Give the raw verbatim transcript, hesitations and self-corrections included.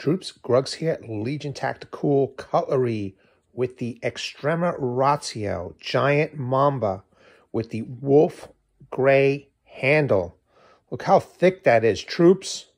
Troops, Grugs here, Legion Tacticool Cutlery with the Extrema Ratio Giant Mamba with the Wolf Gray handle. Look how thick that is, troops.